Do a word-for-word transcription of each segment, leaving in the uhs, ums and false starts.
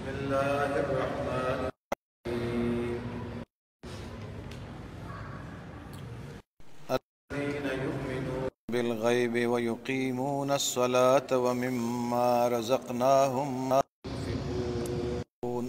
بسم الله الرحمن الرحيم الذين يؤمنون بالغيب ويقيمون الصلاة ومما رزقناهم ينفقون.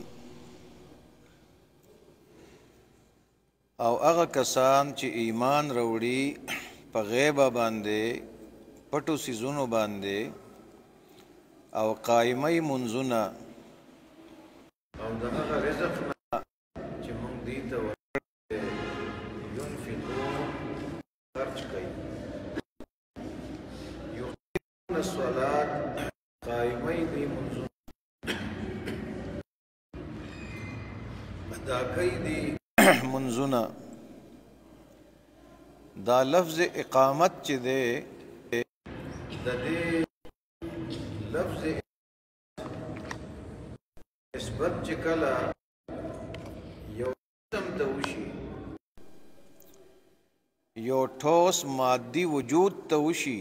او هغه کسان چې ایمان راوړي په غیب باندې پټو سيزونو باندې او قائمي منځونه او دغه رزق چې موږ دې ته ورکړی ينفقون خرج کوي يقيمون الصلاة قائمي دې منځونه ادا کوي دې منځونه. دا لفظ اقامت چې دی د دې لفظ نسبت چې کله یو جسم ته وشي یو ټوس مادي وجود ته وشي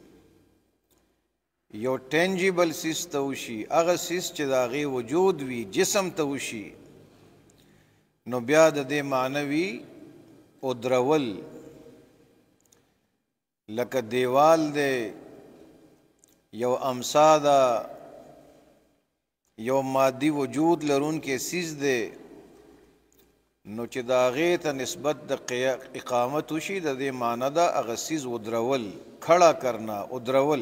یو ټینجیبل سیس ته وشي هغه سیس چې د هغې وجود وي جسم ته وشي نو بیا د دې معنوي او درول لکه دیوال دی یو امسا ده یو مادي وجود لرونکی سیز دی نو چې د هغې ته نسبت د اقامت وشي د دې معنی ده هغه سیز ودرول کھڑا کرنا ودرول.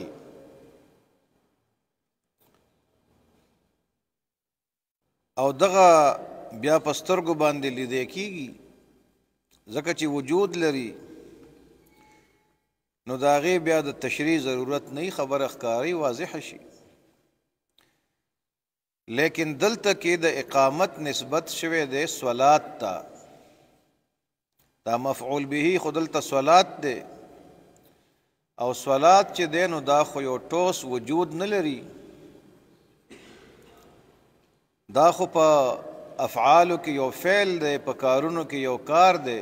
او دغه بیا په سترګو باندې لیدی کېږي ځکه چې وجود لري نو د هغې بیا د تشریح ضرورت نه خبره ښکاري واضحه شي. لیکن دلته کې د اقامت نسبت شوی دی صلات ته دا مفعول به خو دلته صلات دی او صلات چې دی نو دا خو یو ټوس وجود نه لري دا خو په افعالو کې یو فعل دی په کارونو کې یو کار دی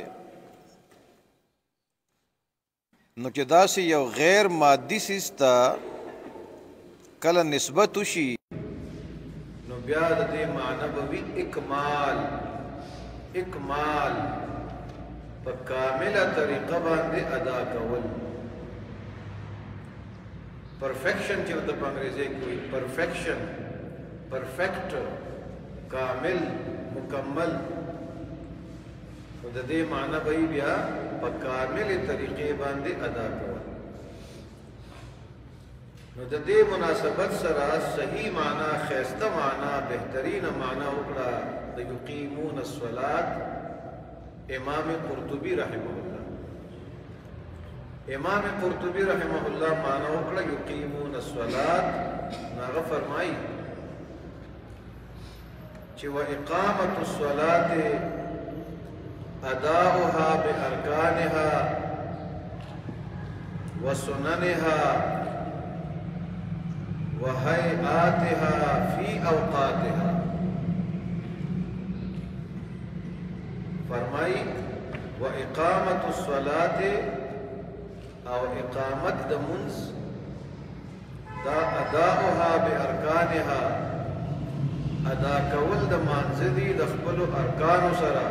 نو چې داسې یو غیر مادي سیز ته کله نسبت وشي نو بیا د دې معنی به وي اکمال اکمال په کامله طریقه باندې ادا کول پرفیکشن چې ورته په انګریزي کې وایي پرفیکشن پرفیکټ کامل مکمل نو د دې معنی به بیا په کاملې طریقې باندې ادا کول. نو د دې مناسبت سره صحیح معنی ښایسته معنی بهترینه معنی وکړه د یقیمون الصلاة امام قرطبي رحمه الله. امام قرطبي رحمه الله معنی وکړه یقیمون الصلاة هغه فرمایي چې و اقامت الصلاة اداؤها بارکانها وسننها وهيئاتها في اوقاتها. فرمائی و اقامت الصلاة او اقامت د منز دا اداؤها بارکانها ادا کول د مانځدي د خپل ارکانو سره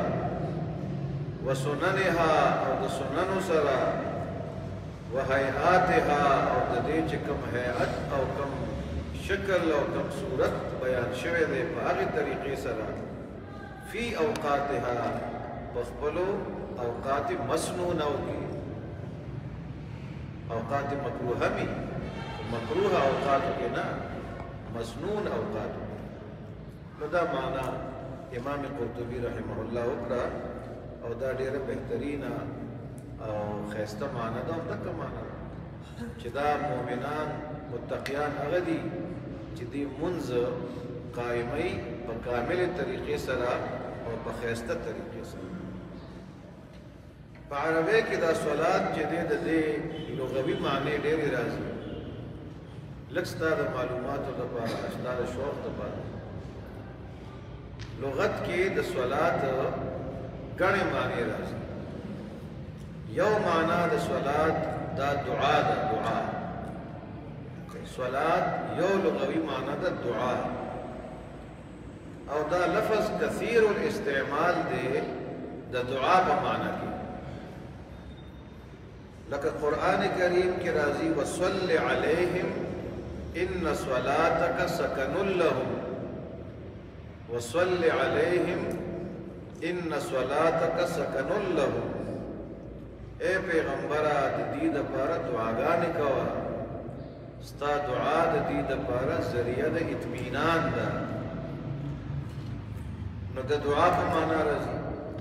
وسننها او د سننو سره وهيئاتها او د دې چې کوم هيئت او کوم شکل او کوم صورت بیان شوی دی په هغې طریقې سره فی اوقاتها په خپلو اوقات مسنونو کې اوقات مکروهه وي مکروه اوقاتو کې نه مسنون اوقاتو کې نو دا معنی امام قرطبي رحمه الله وکړه او دا ډیره بهترینه او ښایسته معنی ده او دقه معنی ده چې دا مؤمنان متقیان هغه دي چې دې منځ قایمۍ په کاملې طریقې سره او په ښایسته طریقې سره. په عربۍ کې دا صلات چې دی د دې لغوي معنی ډېرې راځي لږ ستا د معلوماتو دپاره ستا د شوق دپاره لغت کې د صلات ګڼې معنی راځي. یو معنی د صلات دا دعا ده دعا صلات یو لغوي معنی ده دعا او دا لفظ کثیر الاستعمال دے دا دعا پا معنی کی لکہ قرآن کریم کی راضی وصل علیہم ان صلاتک سکن لہم وصل علیہم ان صلاتک سکن لہم اے پیغمبرہ دید پارا دعاگانی کوا ستا دعا دید پارا ذریعہ دا اطمینان دا نو دا دعا پا مانا رضی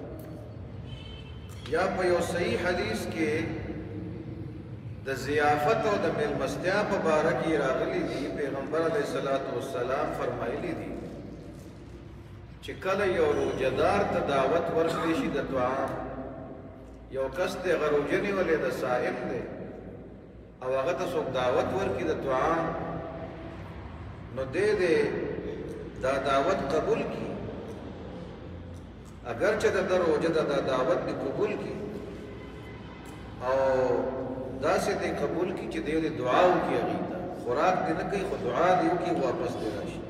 یا پا یو صحیح حدیث کے دا ضیافت و دا ملمستیا پا بارکی راغلی دی پیغمبر علیہ السلام فرمائی لی دی چکل یو روجدار تا دعوت ورکلیشی دا دعا یو کس دے غروجنی والے دا سائم دے او اغتا سوک دعوت ورکی دا دعا نو دے دے دا دعوت قبول کی اگرچہ دا در روجہ دا دعوت دی قبول کی او دا سے دے قبول کی چی دے دے دعاو کی اغیتا خوراک دے نکی خود دعا دیو کی واپس دے راشی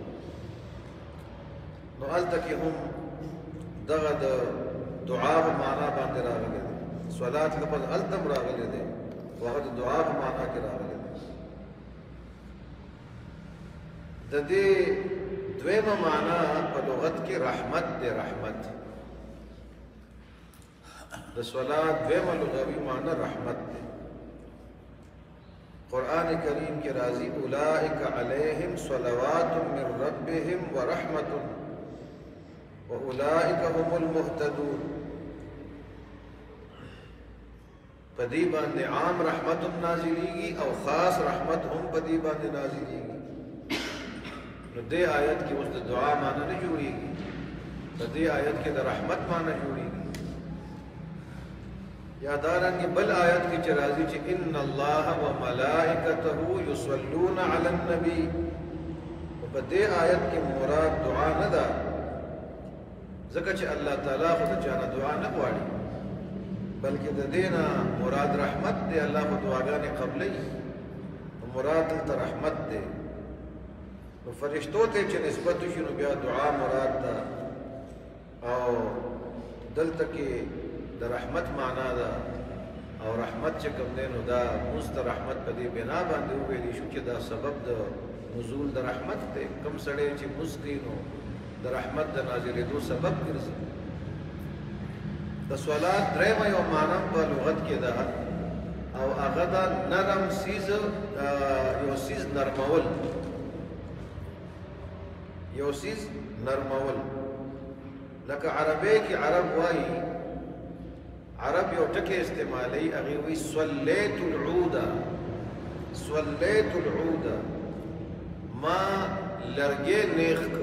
نو علتا کی ہم دغا دا دعا و معنی باندے راگلے دے سوالات لپس علتم راگلے دے وقت دعا و معنی کی راگلے دے دا دے دویم معنی پا لغت کی رحمت دے رحمت دا سوالات دویم لغوی معنی رحمت دے قرآن کریم کی راضی اولئک علیہم صلوات من ربهم ورحمت واولئک هم المہتدون پدی باندے عام رحمت نازلی گی او خاص رحمت ہم پدی باندے نازلی گی نو دے آیت کی اس دعا معنی نہیں جوڑی گی پدی آیت کی دا رحمت معنی جوڑی گی یادارنگی بل آیت کی چرازی چی ان اللہ و ملائکتہو یصلون علی النبی و دے آیت کی مراد دعا ندا ذکر چی اللہ تعالیٰ خود چانا دعا نبواری بلکہ دینا مراد رحمت دے اللہ خود دعاگان قبلی مراد تا رحمت دے فرشتو تے چی نسبتو شنو بیا دعا مراد دا او دل تکی دا رحمت معنا دا او رحمت چکم دینو دا مست رحمت پا دی بنا باندے ہوئے دی شو چی دا سبب دا نزول دا رحمت دے کم سڑے چی مسکینو دا رحمت دا نازل دو سبب کرزی دا سوالات درم یو معنی پا لغت کی دا او اغدا نرم سیز یو سیز نرمول یو سیز نرمول لکه عربی کی عرب وائی عرب یو ٹکے استعمالی اغیوی سولیت العودہ سولیت العودہ ما لرگے نیخ کر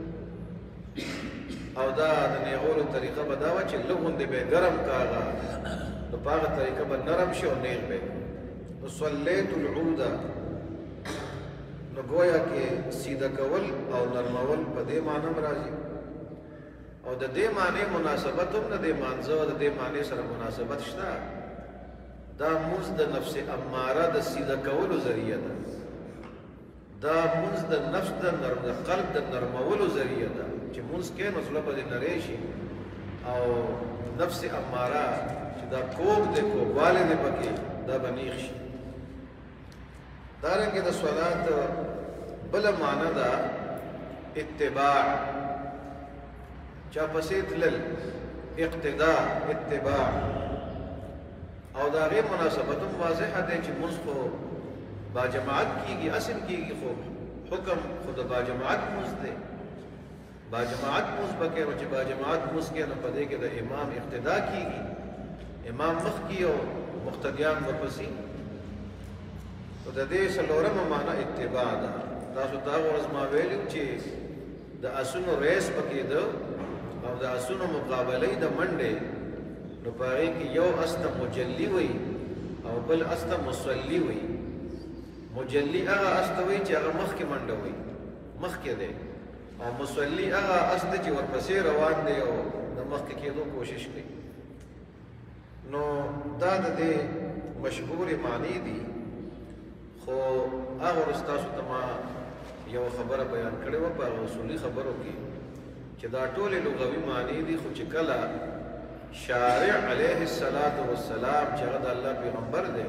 او دا دا نیغولو طریقہ بداوا چی لغن دے بے گرم کاغا نو پاغا طریقہ با نرم شو نیغ بے نو سولیت العودہ نو گویا کہ سیدہ کول او نرمول پا دے معنی مرازی او د دې معنی مناسبت هم نه د مانځو د دې معنی سره مناسبت شته دا موږ د نفس اماره د سیده کولو ذریعہ ده دا موږ د نفس د نرم د قلب د نرمولو ذریعہ ده چې موږ کې نو زړه په نریشي او نفس اماره چې دا کوګ د کوواله نه پکې دا بنیخ شي دا رنګه د صلات بل معنی دا اتباع چا پسید لل اقتداء اتباع او دا غیر مناسبتم واضح ہے چی منز کو با جماعت کی گی اصل کی گی خو حکم خود با جماعت منز دے با جماعت منز بکے رو چی با جماعت منز کے نو پدے کے دا امام اقتداء کی گی امام مخ کی او مقتدیان بپسی تو دا دے سلورم مانا اتباع دا دا سو تاغ ورزما ویلیو چی دا اسنو ریس بکی دا او دا اسنو مقابلی دا منڈے نو پاگئی کی یو استا مجلی وی او بل استا مسلی وی مجلی اغا استا وی چی اغا مخ کی منڈا وی مخ کی دے او مسلی اغا استا چی ورپسی روان دے او دا مخ کی دو کوشش کی نو دا دا دے مشہور معنی دی خو اغا رستاسو تما یو خبر بیان کرے و پا اصولی خبرو کی چې دا ټول لغوي معنی دي خو چې کله شارع علیه الصلاۃ والسلام چې هغه د الله پیغمبر دی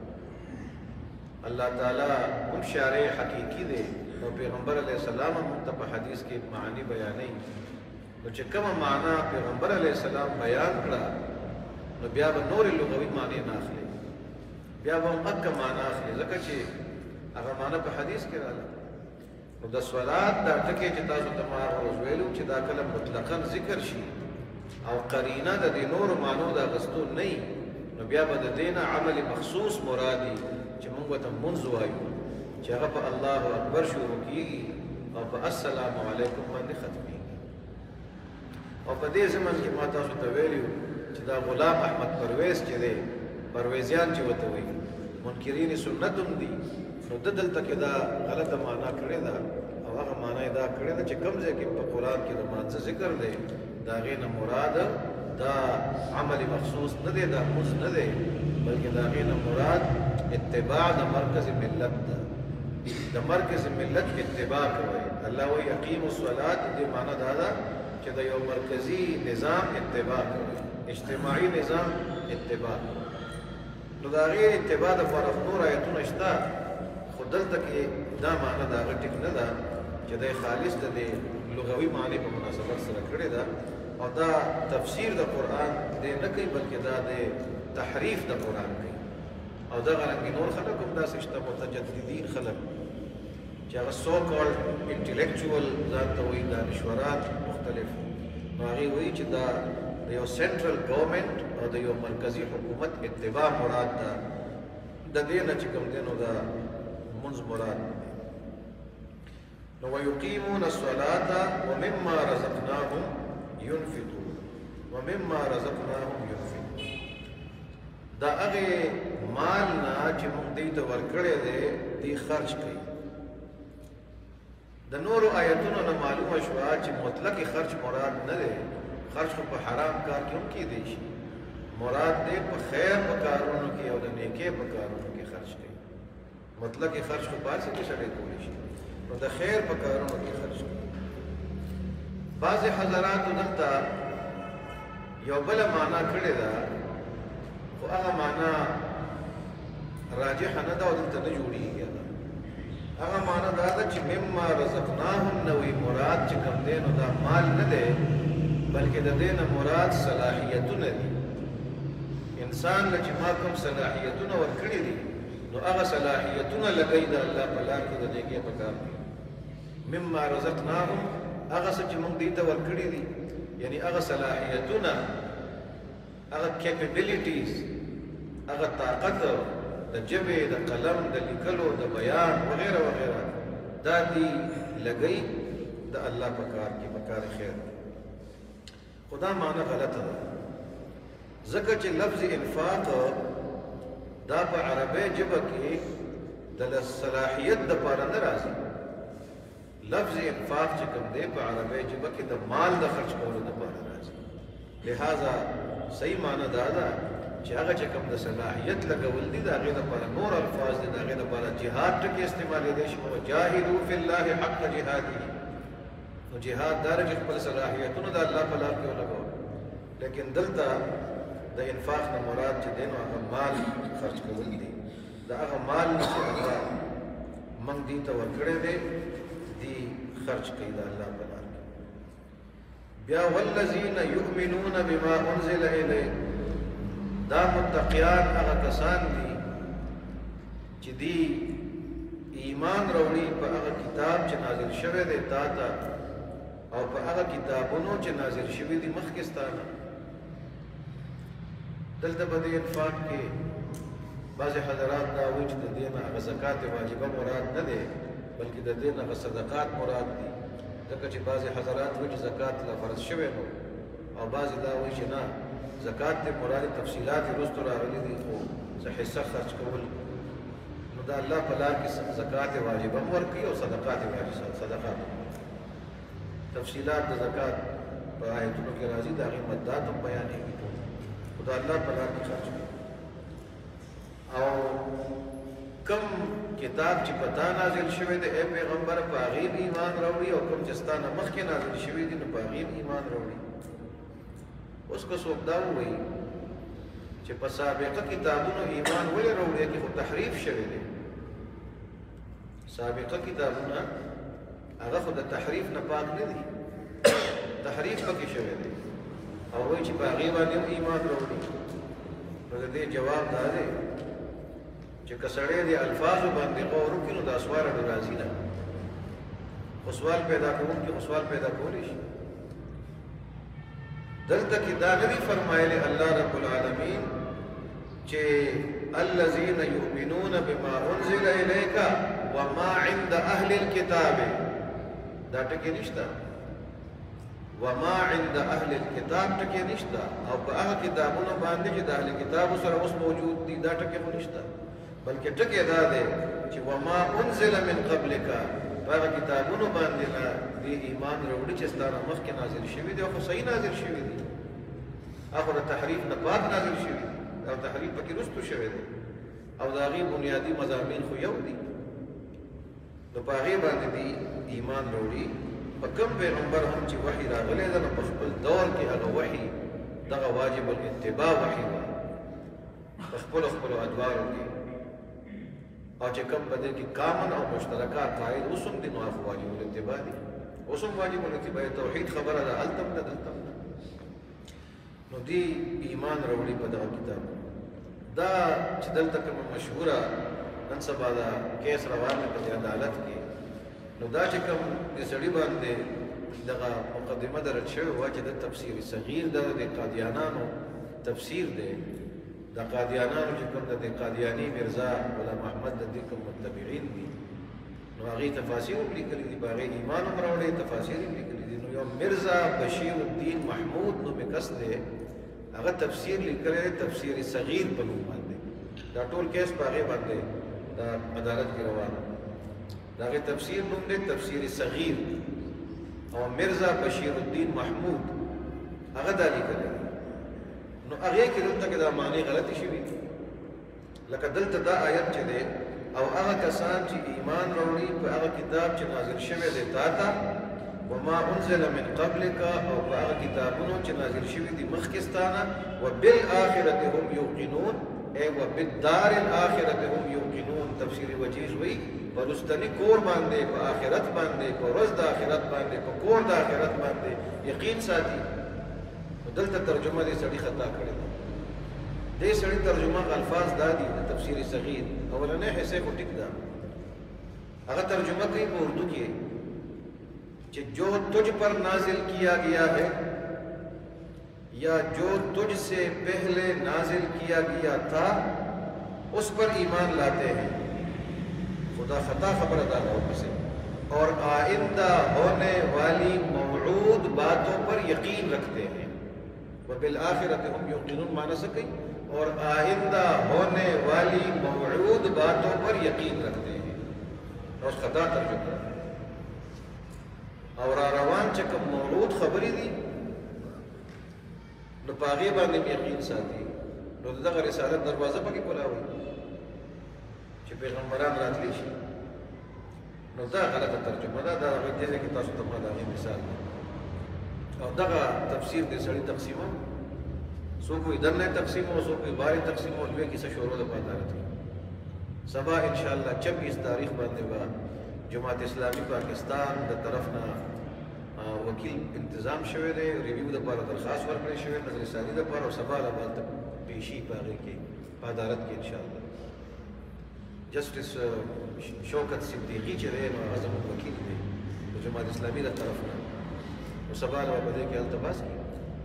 الله تعالی هم شارع حقیقی دی او پیغمبر علیه السلام هم ته په حدیث کې معنی بیانوي نو چې کومه معنا پیغمبر علیه السلام بیان کړه نو بیا به نور لغوي معنی نه اخلي بیا به هم اکه معنا اخلي ځکه چې هغه معنا په حدیث کې راغله نو د صلات دا ټکي چې تاسو ته ما اوس ویلو چې دا کله مطلقاً ذکر شي او قرینه د دې نور معنو دا غستو نه نو بیا به د دینه عمل مخصوص مرادي چې موږ ته منځ وایو چې هغه په الله اکبر شروع کیږي او په السلام علیکم باندې ختمي او په دې زمن کې ما تاسو ته ویلو چې دا غلام احمد پرویز چې دی پرویزیان چې وته وي منکرین سنت هم دي نو د دلته کې دا غلطه معنا کړې ده او هغه معنا دا کړې ده چې کوم ځای کې په قرآن کې د مانځه ذکر دی دا غینه مراد دا عمل مخصوص نه دی دا مز نه دی بلکې دا غینه مراد اتباع د مرکز ملت ده د مرکز ملت اتباع کوي الله وی یقیم الصلاة دې معنا دا ده چې د یو مرکزی نظام اتباع کوي اجتماعي نظام اتباع نو دا غیر اتباع د فرق نور آیتونه شته خو دلته کې دا معنا دا ټیک نه ده چې د خالص د لغوي معنی په مناسبت سره کړی ده او دا تفسیر د قرآن دی نه کوي بلکې دا د تحریف د قرآن کوي او دا غرنګي نور خلک هم داسې شته متجددین خلک چې هغه سو کالډ انټلیکچوال ځان ته وایي دانشوران مختلف نو هغې وایي چې دا د یو سنټرل ګورمنټ او د یو مرکزي حکومت اتباع مراد ده د دې نه چې کوم دی نو دا منځ مراد نو ويقيمون الصلاة ومما رزقناهم ينفقون ومما رزقناهم ينفقون دا هغه مال نه چې موږ دې ته ورکړی دی دی خرج کوي د نورو آیتونو نه معلومه شوه چې مطلق خرج مراد نه دی خرج خو په حرام کار کې هم کیدی شي مراد دی په خیر په کارونو کې او د نیکۍ په کارونو کې خرج کوي مطلق خرج خو په هسې کې سړی کولی شي نو د خیر په کارونو کې خرج کوي بعضې حضراتو دلته یو بله معنا کړې ده خو هغه معنا راجحه نه ده او دلته نه جوړېږي هغه معنا دا ده چې مما رزقناهم نه وي مراد چې کوم دی نو دا مال نه دی بلکې د دې نه مراد صلاحیتونه دي انسان له چې ما کوم صلاحیتونه ورکړي دي نو هغه صلاحیتونه لګوي د الله په لار کې د نیکۍ په کار کې مما رزقناهم هغه څه چې موږ دې ته ورکړي دي یعنی هغه صلاحیتونه هغه کیپبلیټیز هغه طاقت د ژبې د قلم د لیکلو د بیان وغیره وغیره دا دي لګوي د الله په کار کې په کار خیر خدا معنی غلطه ده ځکه چې لفظ انفاق دا په عربی ژبه کې د صلاحیت دپاره نه راځي لفظ انفاق چې کوم دی په عربی ژبه کې د مال د خرج کولو دپاره راځي لہذا صحیح معنی دا ده چې هغه چې کوم د صلاحیت لګول دي د هغې دپاره نور الفاظ دي د هغې دپاره جهاد ټکي استعمالېدی شي وجاهدوا فی الله حق جهاده نو جهاد دا چې خپل صلاحیتونه د الله په لار کې ولګول لیکن دلته د انفاق نه مراد چې دی نو هغه مال خرج کول دي د هغه مال نه چې هغه موږ دې ته ورکړی دی دی خرج کوي د الله په لار کې بیا والذین یؤمنون بما انزل الیک دا متقیان هغه کسان دي چې دی ایمان راوړي په هغه کتاب چې نازل شوی دی تا ته او په هغه کتابونو چې نازل شوي دي مخکې ستانه دلته په دې انفاق کې بعضې حضرات دا وایي چې د دې نه هغه زکات واجبه مراد نه دی بلکې د دې نه هغه صدقات مراد دي ځکه چې بعضې حضرات وایي چې زکات لا فرض شوی نو او بعضې دا وایي چې نه زکات ته مراد تفصیلات وروسته راغلي دي خو څه حصه خرج کول نو د الله په لار کې زکات واجبه هم ورکوي او صدقات واجبه صدقات تفصیلات د زکات په آیتونو کې راځي د هغې مدات هم بیانېږي خو د الله په لار کې خرج کوي او کم کتاب چې پتا نازل شوی دی اے پیغمبر په هغې ایمان راوړي او کوم چې ستا نه مخکې نازل شوي دي نو په هغې ایمان راوړي. اوس که څوک دا ووایي چې په سابقه کتابونو ایمان ولې راوړي کې خو تحریف شوی دی. سابقه کتابونه هغه خو د تحریف نه پاک نه دي، تحریف پکې شوی دی او وایي چې په هغې باندې ایمان راوړي. نو د دې جواب دا دی چې که سړی د الفاظو باندې غور وکړي نو دا سوال ډېر راځي نه، خو سوال پیدا کوونکي خو سوال پیدا کولی شي. دلته کې دا نه دي فرمایلی الله رب العالمین چې الذین یؤمنون بما انزل الیک وما عند اهل الكتاب، دا ټکي نشته. وما عند اهل الكتاب ټکي نشته، او په هغه کتابونو باندې چې د اهل کتابو سره اوس موجود دي دا ټکي خو نشته، بلکې ټکي دا دی چې وما انزل من قبلک، په هغه کتابونو باندې نه دې ایمان راوړي چې ستا نه مخکې نازل شوي دي او خو صحیح نازل شوي دي، هغه د تحریف نه پاک نازل شوي دي او تحریف پکې رستو شوی دی او د هغې بنیادي مضامین خو یو دي. نو په هغې باندې دې ایمان راوړي. په کوم پیغمبر هم چې وحي راغلی ده نو په خپل دور کې هغه وحي دغه واجب الاتباع وحي وه په خپلو خپلو ادوارو کې، او چې کوم په دې کې کامن او مشترکه عقاید اوس هم دي نو هغه واجب الاتباع دي، اوس هم واجب الاتباع توحید خبره ده، هلته هم ده دلته هم ده. نو دې ایمان راوړي په دغه کتاب. دا چې دلته کومه مشهوره نن سبا دا کیس روان دی په دې عدالت کې، نو دا چې کوم د سړي باندې دغه مقدمه درج شوې وه چې د تفسیر صغیر ده د قادیانانو تفسیر دی، د قادیانانو چې کوم د قادیاني مرزا غلام احمد د دې کوم متبعین دي نو هغې تفاسیر هم لیکلي دي، په هغې ایمان هم راوړی، تفاسیر هم لیکلي دي. نو یو مرزا بشیر الدین محمود نومې کس دی، هغه تفسیر لیکلی دی تفسیر صغیر په نوم باندې. دا ټول کیس په هغې باندې د عدالت کې روان دی. د هغې تفسیر نوم دی تفسیر صغیر او مرزا بشیر الدین محمود هغه دا لیکلی دی. نو هغې کې دلته کې دا معنی غلطې شوي دي، لکه دلته دا آیت چې دی او هغه کسان چې ایمان راوړي په هغه کتاب چې نازل شوی دی تا ته وما انزل من قبلک، او په هغه کتابونو چې نازل شوي دي مخکې ستا نه، وبالآخرة هم یوقنون ای وبالدار الآخرة هم یوقنون. تفسیر وجیز وایي په رستني کور باندې، په آخرت باندې، په ورځ د آخرت باندې، په کور د آخرت باندې یقین ساتي. دلته ترجمه دې سړي خطا کړې ده. دې سړي ترجمه الفاظ دا دي د تفسیر صغیر اولنۍ حصے کو ټیک ده، هغه ترجمه کوي په اردو کې کہ جو تجھ پر نازل کیا گیا ہے یا جو تجھ سے پہلے نازل کیا گیا تھا اس پر ایمان لاتے ہیں. خدا خطا خبر ادا ہو سے اور آئندہ ہونے والی موعود باتوں پر یقین رکھتے ہیں. وبالآخرۃ هم یوقنون معنی سکیں اور آئندہ ہونے والی موعود باتوں پر یقین رکھتے ہیں. اور خطا ترجمہ اور روان چې کوم موعود خبرې دي نو په هغې باندې یقین ساتي. نو د دغه رسالت دروازه پکې کولاوي چې پیغمبران راتلی شي. نو دا غلطه ترجمه ده. دا هغه دې کې تاسو ته ما د هغې مثال دی. او دغه تفسیر دې سړي تقسیمو، څوک وایي دننه تقسیمو، څوک وایي بارې تقسیمو، دوی کیسه شروع ده په عدالت کې. سبا انشاءالله چھبیس تاریخ باندې به جماعت اسلامی پاکستان د طرف نه وکیل انتظام شوی دی، ریویو دپاره درخواست ورکړی شوی نظر ثاني دپاره، او سبا به هلته پیشي په هغې کې په عدالت کې انشاءالله. جسټس شوکت صدیقي چې دی نو هغه زموږ وکیل دی د جماعت اسلامي د طرف نه، نو سبا به په دې کې هلته بحث کړي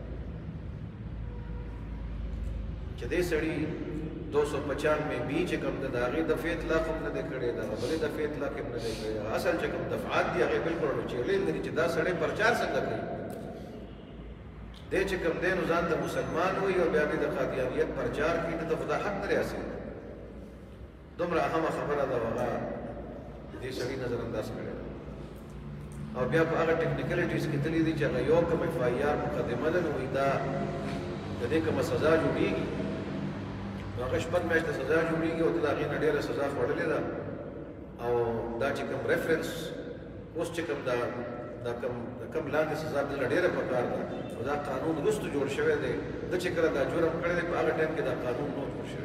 چې دې سړي دو سو پچانوے بی چې کوم د هغې دفعې اطلاق هم نه دی کړی، د هغه بلې دفعې اطلاق هم نه دی کړی. اصل چې کوم دفعات دي هغې بلکل چیلې لري چې دا سړی پرچار څنګه کوي. دی چې کوم دی نو ځان ته مسلمان وایي او بیا دې د قادیانیت پرچار کوي، دته خو دا حق نه دی حاصل. دومره اهمه خبره ده هغه دې سړي نظر انداز کړی ده. او بیا په هغه ټکنیکلیټیز کې تللی دي چې هغه یو کوم ایف آی آر مقدمه ده نو وایي دا د دې کومه سزا جوړېږي نو هغه شپږ میاشتې سزا جوړېږي او ته د هغې نه ډېره سزا خوړلې ده او دا چې کوم ریفرنس اوس چې کوم دا دا کوم کوم لاندې سزا دلته ډېره پکار ده او دا قانون وروسته جوړ شوی دی ده چې کله دا جرم کړی دی په هغه ټایم کې دا قانون نه جوړ شوی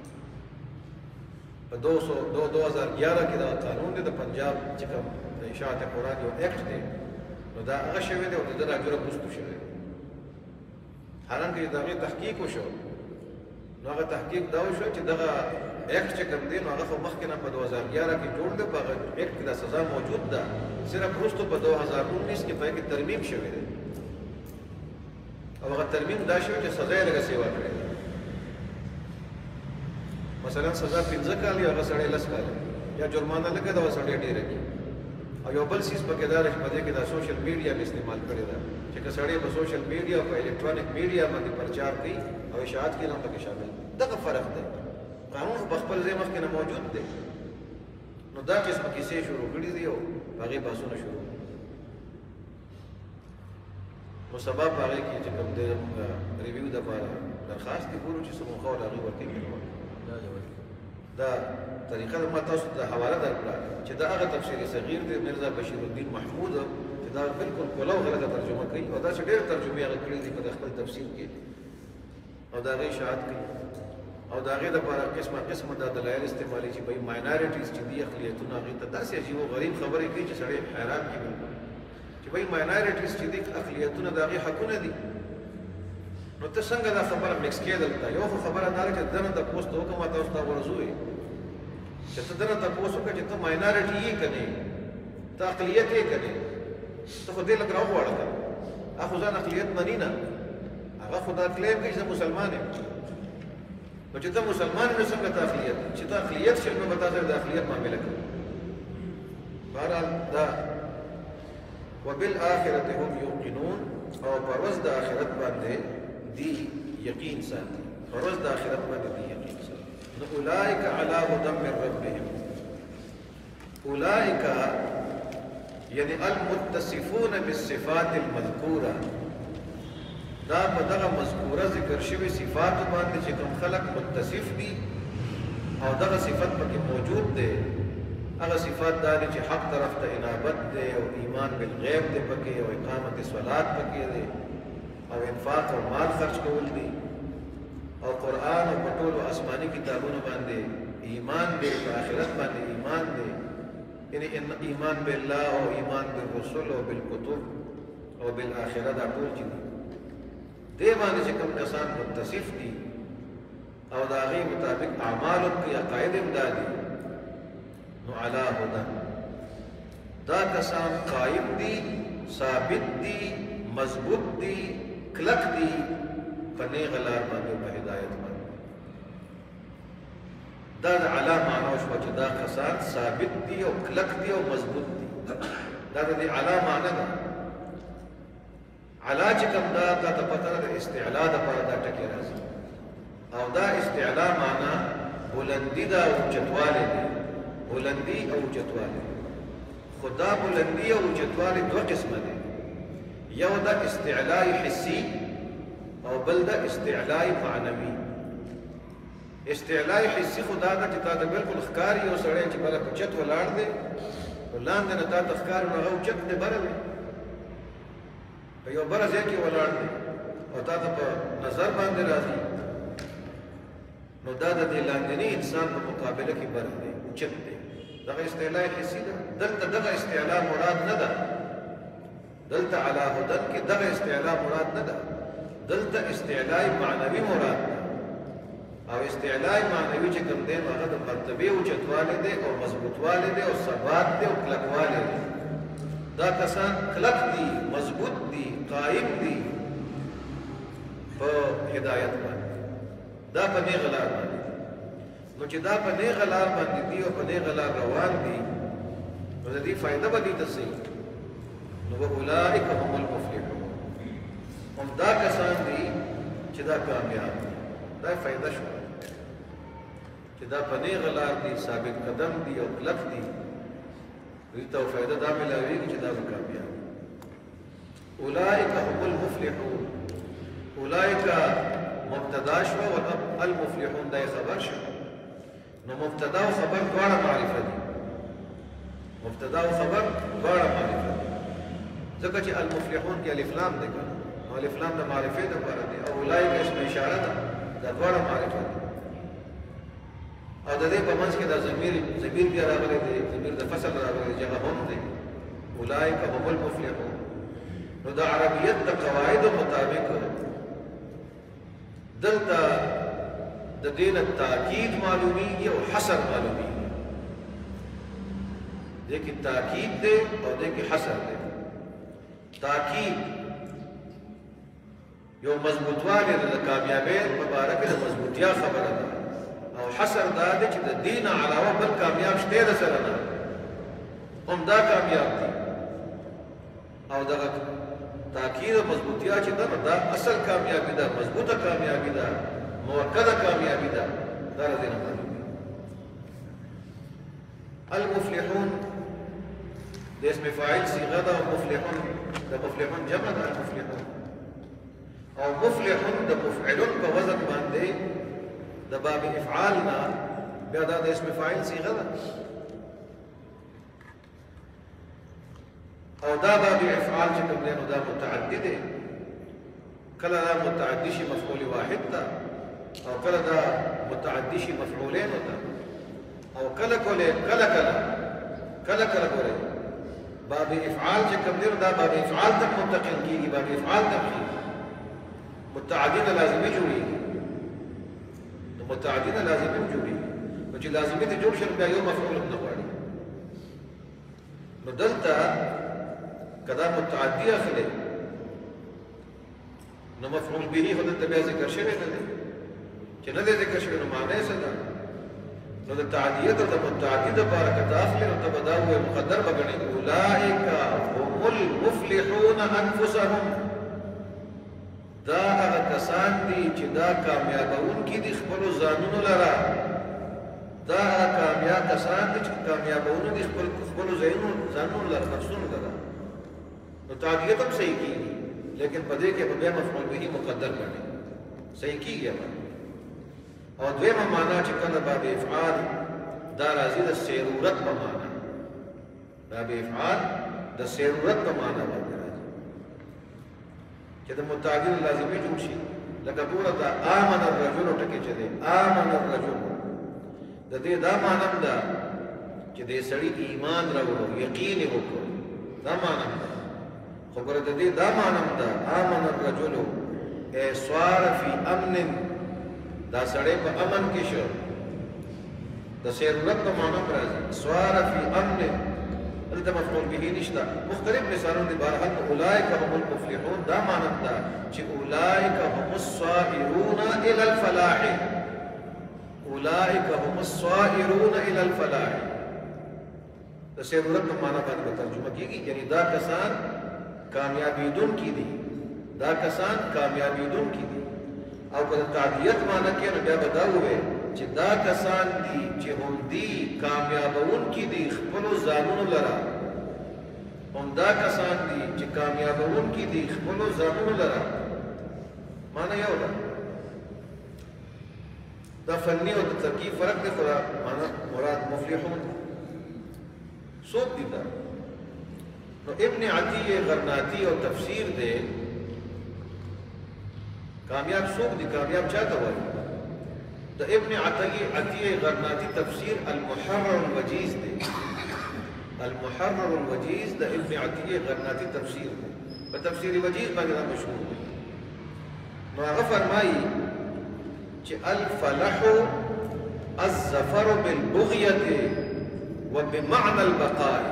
په دو سو دو دو هزار گیارہ کې دا قانون دی د پنجاب چې کوم د اشاعت قرآن یو ایکټ دی نو دا هغه شوی دی او د ده دا جرم وروسته شوی دی حالانکه د هغې تحقیق وشو نو هغه تحقیق دا وشو چې دغه ایکټ چې کوم دی نو هغه خو مخکې نه په دو هزار گیارہ کې جوړ دی په هغه ایکټ کې دا سزا موجود ده صرف وروسته په دو هزار انیس کې په کې ترمیم شوی دی او هغه ترمیم دا شوی چې سزا یې لږه سیوا کړې مثلا سزا پنځه کال یا هغه سړی لس کال یا جرمانه لګه ده سړی ډېره کې او یو بل سیز پکې دا چې په دې کې دا سوشل میډیا مې استعمال کړې ده چې که سړی په سوشل میډیا او په الکترونیک میډیا باندې پرچار کوي او اشاعت کې هم پکې شامل دغه فرق دی قانون په خپل ځای مخکې نه موجود دی نو دا قسمه کیسې شروع کړي دي او هغې بحثونه شروع نو سبا په هغې کې چې کوم دی ریویو دپاره درخواست دي ګورو چې څه موخه ولا هغې ورکوي دا طریقه ما تاسو ته حواله درکړه چې دا هغه تفسیر صغیر دی مرزا بشیر الدین محمود چې دا بالکل کولو غلطه ترجمه کوي او دا چې ډېر ترجمې هغه کړي دي په خپل تفسیر کې او دا هغې اشاعت کوي او د هغې دپاره قسمه قسمه دا دلایل استعمالي چې بهی ماینارټیز چې دي اقلیتونه هغې ته داسې عجیب و غریب خبرې کوي چې سړی حیران کېږي چې بهی ماینارټیز چې دي اقلیتونه د هغې حقونه دي نو ته څنګه دا خبره مکس کې دلته یو خو خبره دا ده چې دنه تپوس ته وکړه ما تاسو ته ورزو یې چې ته دنه تپوس وکړه چې ته ماینارټي یې که نه ته اقلیت یې که نه ته خو دې لږ راوغواړه که هغه خو ځان اقلیت مني نه هغه خو دا کلیم کوي زه مسلمان یم نو چې ته مسلمان یې نو څنګه ته اقلیت چې ته اقلیت شې نو به تا سره د اقلیت معامله کوي بهرحال دا وبالآخرة هم یوقنون او په ورځ د آخرت باندې دی یقین ساتي په ورځ د آخرت باندې دی یقین ساتي نو اولئک علی هدی من ربهم اولئک یعنی المتصفون بالصفات المذکوره دا په دغه مذکوره ذکر شوي صفات باندې چې کوم خلق متصف دي او دغه صفت پکې موجود دی هغه صفات دا دي چې حق طرف ته انابت دی او ایمان بالغیب دی پکې او اقامت صلات پکې دی او انفاق او مال خرج کول دي او قرآن او په ټولو آسماني کتابونو باندې ایمان دی په آخرت باندې ایمان دی یعنی ایمان بالله او ایمان بالرسل او بالکتب او بالآخره دا ټول چې دي دې باندې چې کوم کسان متصف دي او د هغې مطابق اعمالو کې عقاید هم دا دي نو علی هدی دا کسان قائم دي ثابت دي مضبوط دي کلک دي په نیغه لار باندې په هدایت باندې دا د علا معنا وشوه چې دا کسان ثابت دي او کلک دي او مضبوط دي دا د دې علا معنا ده علا چې کوم دا تا ته پته ده د استعلا دپاره دا ټکې راځي او دا استعلا معنا بلندي ده او اوچتوالی دی بلندي او اوچتوالی خو دا بلندي او اوچتوالی دوه قسمه دی یو دا استعلاء حسي او بل دا استعلاء معنوي استعلاء حسي خدا دا چې تا ته بالکل ښکاري یو سړی چې بله په چت ولاړ دی نو لاندې نه تا ته ښکاري نو هغه اوچت دی بره دی په یو بله ځای کې ولاړ دی او تا ته په نظر باندې راځي نو دا د دې لاندني انسان په مقابله کې بره دی اوچت دی دغه استعلاء حسي ده دلته دغه استعلاء مراد نه ده دلته علی هدی کې دغه استعلاء مراد نه ده دلته استعلاء معنوي مراد ده او استعلاء معنوي چې کوم دی هغه د مرتبې اوچتوالی دی او مضبوطوالی دی او ثبات دی او کلکوالی دی دا کسان کلک دي مضبوط دي قائم دي په هدایت باندې دا په نیغه لار باندې نو چې دا په نیغه لار باندې دي او په نیغه لار روان دي نو د دې فایده به دي ته څه نو اولئک هم المفلحون هم دا کسان دي چې دا کامیاب دي دا فایده شو چې دا په نیغه لار دي ثابت قدم دي او کلک دي دوی ته فایده دا ملاویږي چې دا به کامیاب اولئک هم المفلحون اولئک مبتدا شو او المفلحون دا خبر شو. نو مبتدا او خبر دواړه معرفه دي. مبتدا او خبر دواړه معرفه دي. ځکه چې المفلحون کې الف لام ده کنه. او الف لام د معرفت لپاره دي او اولئک اسم اشاره ده. دا دواړه معرفه دي. او د دې په منځ کې دا ضمیر ضمیر بیا راغلی دی، ضمیر د فصل راغلی دی چې هغه هم دی. اولئک هم المفلحون. نو د عربیت د قواعدو مطابق دلته د دې نه تاکید معلومیږي او حصر معلومیږي. دې کې تاکید دی او دې کې حصر دی. تاکید یو مضبوطوالی د کامیابۍ په باره کې د مضبوطیا خبره ده، او حصر دا دی چې د دې نه علاوه بل کامیاب شته د سره نه هم دا کامیاب دي. او دغه تاکید او مضبوطیا چې ده دا اصل کامیابي ده، مضبوطه کامیابي ده، موکده کامیابي ده. دا د دې نه معلومه. المفلحون د اسم فاعل صيغه ده، او مفلحون د مفلحون جمع ده. المفلحون او مفلحون د مفعلون په وزن باندې د باب افعال نه بیا دا د اسم فاعل صيغه ده. او دا باب افعال چې کوم دی نو دا متعدی دی. کله دا متعدی شي مفعول واحد ته، او کله دا متعدی شي مفعولین ته، او کله کله کله کله کله کله کله باب افعال چې کوم دی دا باب افعال ته منتقل کیږي. باب افعال ته متعدی نه لازمي جوړیږي. نو متعدی نه لازمي جوړیږي. نو چې لازمي ته جوړ شي بیا یو مفعول نه غواړي. نو دلته کدا متعدی اخلي نو مفعول به خو دلته بیا ذکر شوی نه دی. چې نه دی ذکر شوی نو معنی څه ده؟ نو د تعدیت او د متعدی لپاره کدا اخلي نو تبدا هو مقدر بغني. اولئک هم المفلحون انفسهم. دا هغه کسان دي چې دا کامیابونکي دي خپل ځانونو لره. دا هغه کامیاب کسان دي چې کامیابونه دي خپل خپل ځانونو لره، نفسونو لره. نو تعدیت هم صحیح کیږي، لیکن په دې کې په بیا مفعول به مقدر کړي صحیح کیږي. او دویمه معنا چې کله باب افعال دا راځي د ضرورت په معنا. باب افعال د ضرورت په معنا باندې راځي چې د متعدی لازمي جوړ شي. لکه ګوره دا آمن الرجل ټکی چې دی آمن الرجل د دې دا معنا ده چې دې سړی ایمان راوړو، یقین وکړو. دا معنا ده. خو ګوره د دې دا معنا ده آمن الرجل ای صار فی امن. دا سړی په امن کې شو. د ضرورت په معنا راځي. صار فی امن دلته مفعول به نشته. مختلف مثالونه دي. بهرحال اولئک هم المفلحون دا معنا ده چې اولئک هم الصائرون الى الفلاح. اولئک هم الصائرون الى الفلاح. د ضرورت په معنا باندې ترجمه کیږي. یعنی دا کسان کامیابیدون کی دي. دا کسان کامیابیدون کی دي. او کله تعدیت معنا کې نو بیا بدا وې چې دا کسان دي چې هم دي کامیابون کی دي خپل ځانونو لره. هم دا کسان دي چې کامیابون کی دي خپل ځانونو لره. معنا یو ده. دا فنی او د ترکیب فرق دی. خو معنا مراد مفلحون څوک دي دا؟ نو ابن عطیه غرناطی او تفسیر دی. کامیاب څوک دي؟ کامیاب چاته وایي؟ د ابن عطیه عطیه غرناطی تفسیر المحرر الوجیز دی. المحرر الوجیز د ابن عطیه غرناطی تفسیر دی. په تفسیر وجیز باندې مشهور دی. نو هغه فرمایي چې الفلح الظفر بالبغيه وبمعنى البقاء.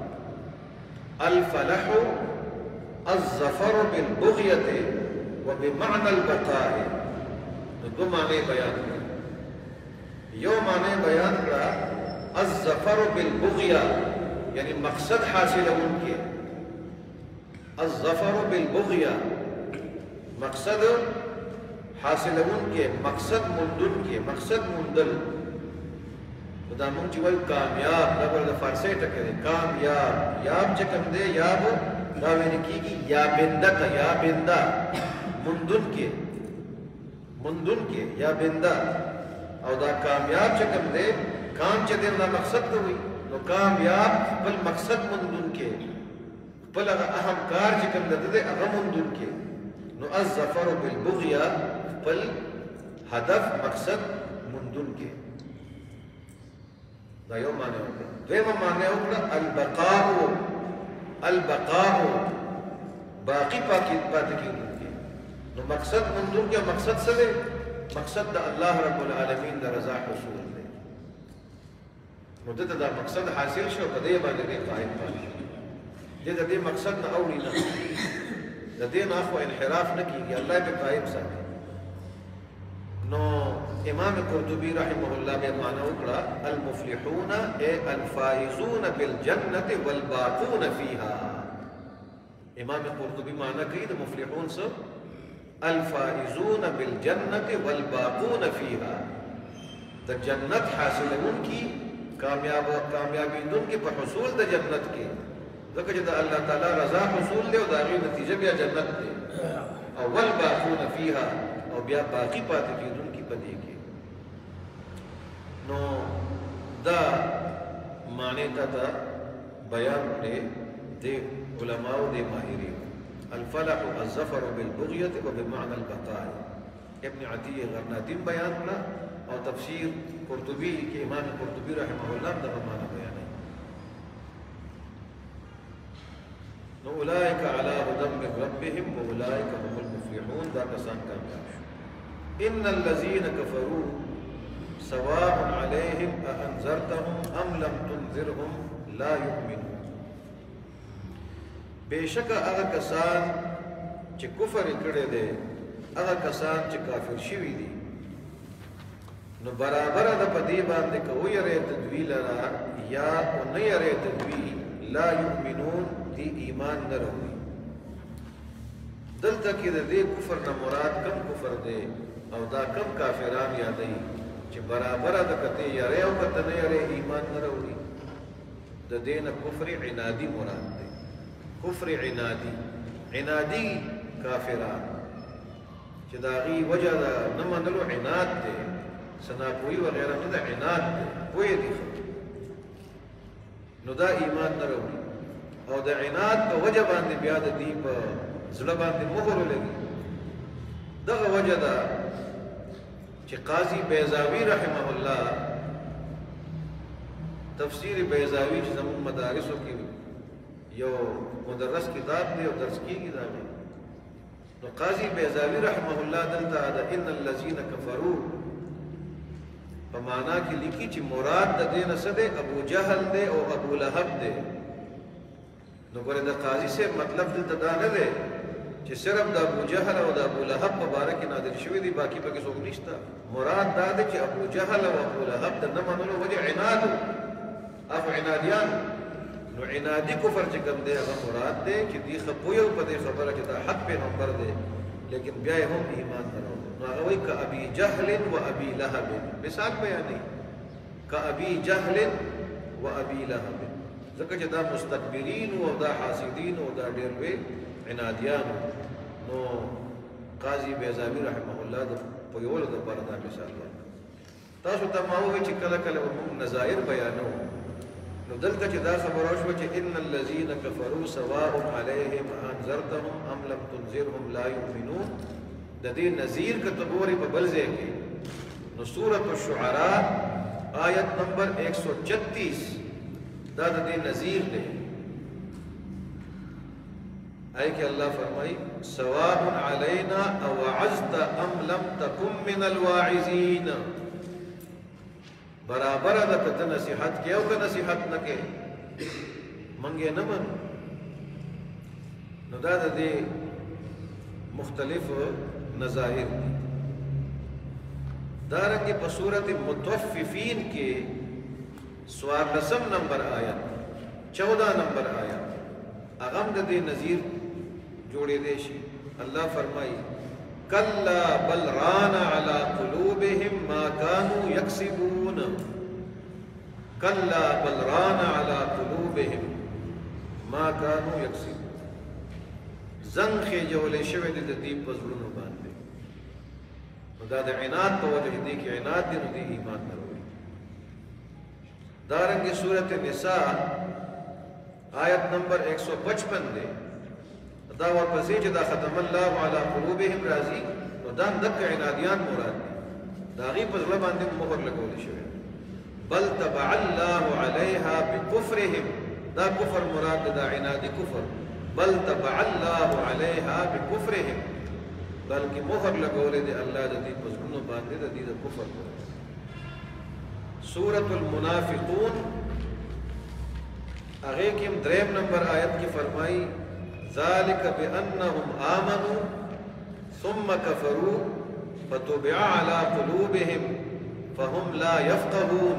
الفلح الظفر بالبغيه وبمعنى البقاء. دو معنی بیان کړه. یو معنی بیان کړه الظفر بالبغيه یعنی مقصد حاصلونکي. الظفر بالبغيه مقصد حاصلونکي، مقصد موندونکي، مقصد موندل. دا مونږ چې وایو کامیاب دا ول د فارسی ټکی دی. کامیاب یاب چې کوم دی یاب دا ویل کېږي یا بنده ته یا بنده موندونکي. مندون کے یا بندہ او دا کامیاب چکم دے کام چا دیر دا مقصد دوئی نو کامیاب پل مقصد مندون کے پل اگا اہم کار چکم دے دے اگا مندون کے نو الظفر بالبغیہ پل ہدف مقصد مندون کے دا یو معنی ہوگا دویمہ معنی ہوگا البقاء البقاء باقی پاکی باتی کی دون کے نو مقصد مندون کے مقصد سے مقصد دا اللہ رب العالمین دا رضا حصول دے نو دتا دا مقصد حاصل شو پدے باندې دے قائم پاکی دتا دے مقصد نا اولی نا دا دے نا اخو انحراف نکی گی اللہ پہ قائم ساکے نو امام قرطبی رحمہ اللہ بے معنی اکڑا المفلحون اے الفائزون بالجنت والباقون فیہا امام قرطبی معنی کئی دا مفلحون سب الفائزون بالجنت والباقون فیہا دا جنت حاصلون کی کامیاب کامیابی دن کی پر حصول دا جنت کے ذکر جدا اللہ تعالی رضا حصول دے و دا غیر نتیجہ بیا جنت دے او والباقون فیہا او بیا باقی پاتے کی دن کی پدے کے نو دا معنی تا دا بیان دے دے علماء دے ماہری الفلح الظفر بالبغیت و بمعنى البقاء ابن عطیہ غرناطی بیان ہونا اور تفسیر قرطبی کے امام قرطبی رحمہ اللہ دا معنی بیان ہے نو اولئک علی ھدی من ربهم و اولئک هم المفلحون دا کسان کامیاب ان الذین کفروا سواء علیہم اانذرتهم ام لم تنذرهم لا یؤمنون بے شک اغا کسان چی کفر کردے دے اغا کسان چی کافر شوی دی نو برابر دا پا دی باندے کہ او یرے تدوی لرا یا او نیرے تدوی لا یؤمنون دی ایمان نروی دل تکی دا دے کفر نمراد کم کفر دے او دا کم کافران یادئی چی برابر دا کتے یرے او کتا نیرے ایمان نروی دا دین کفر عنادی مراد دے کفر عنادی عنادی کافران چی داغی وجہ دا نمانلو عناد دے سناپوئی وغیرہ ندا عناد دے پوئی دی نو دا ایمان نروی او دا عناد پا وجہ باندے بیاد دی پا زڑا باندے مغرو لگی دا وجہ دا چی قاضی بیضاوی رحمہ اللہ تفسیر بیضاوی چی زمون مدارسوں کی یو مدرس کتاب دے و درس کی کتاب دے نو قاضی بیضاوی رحمہ اللہ دلتا دا ان اللذین کفرو پا معنی کی لکی چی مراد دا دین سدے ابو جہل دے او ابو لہب دے نو گوڑے دا قاضی سے مطلب دلتا دا ندے چی صرف دا ابو جہل او دا ابو لہب مبارکی نادر شوی دی باقی پا کسوک نشتا مراد دا دے چی ابو جہل او ابو لہب دا نمانولو وجہ عنادو افو عنادیان نو عنادی کفر چکم دے اگر مراد دے کہ دی خبویو پا دے خبر چی دا حق پیغمبر دے لیکن بیائے ہم ایمان کرو نو اگوئی کا ابی جہل و ابی لہب مثال بیانی کا ابی جہل و ابی لہب ذکر چی دا مستقبرین و دا حاسدین و دا دیروے عنادیان نو قاضی بیضاوی رحمہ اللہ دا پویول دا بردا مثال بیانی تاسو تماوی چی کل کل و نظائر بیانو نو دلتا چی دا خبروش وچی ان اللذین کفروا سواء علیہم انذرتهم ام لم تنذرهم لا یؤمنون دا دی نذیر کا تبوری پا بلزے کی نو سورة الشعراء آیت نمبر ایک سو چتیس دا دا دی نذیر دے آئی کہ اللہ فرمائی سواء علینا اوعزت ام لم تکم من الواعزین برابر دا کتا نصیحت کیا او کا نصیحت نکے منگے نمن نو دا دا دے مختلف نظائر دی دارنگی پا صورت متوففین کے سوار رسم نمبر آیت چودہ نمبر آیت اغم دا دے نظیر جوڑے دیشی اللہ فرمائی کلا بل ران علی قلوبہم ما کانوا یکسبون کلا بل ران علی قلوبہم ما کانوا یکسبون زنخ جولے شوید دا دیب پزرونو باندے دا د عناد په وجه دې کې عناد دي نو دې ایمان نه وروړي. دارنګه سورۃ النساء آیت نمبر ایک سو پچپن دی دا ورپسې چې دا ختم الله علی قلوبهم راځي نو دا دک عنادیان مراد دي دا غي په ځل باندې مهر لګول شوی. بل تبع الله عليها بكفرهم دا کفر مراد دا عنادي کفر. بل تبع الله عليها بكفرهم بلکې مهر لګولې دي الله د دې په ځلونو باندې د دې د کفر. سورۃ المنافقون هغه کې دریم نمبر آیت کې فرمایي ذالک بانهم آمنوا ثم كفروا فتبع على قلوبهم فهم لا يفقهون.